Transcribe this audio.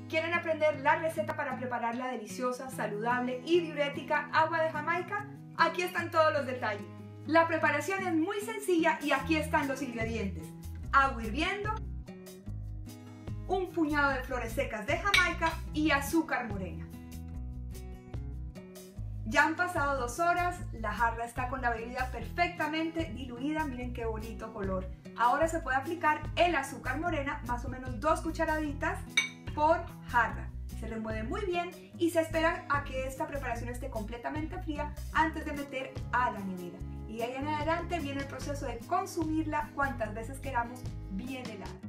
¿Quieren aprender la receta para preparar la deliciosa, saludable y diurética agua de Jamaica? Aquí están todos los detalles. La preparación es muy sencilla y aquí están los ingredientes. Agua hirviendo, un puñado de flores secas de Jamaica y azúcar morena. Ya han pasado 2 horas, la jarra está con la bebida perfectamente diluida, miren qué bonito color. Ahora se puede aplicar el azúcar morena, más o menos 2 cucharaditas por jarra. Se remueve muy bien y se espera a que esta preparación esté completamente fría antes de meter a la nevera. Y de ahí en adelante viene el proceso de consumirla cuantas veces queramos bien helada.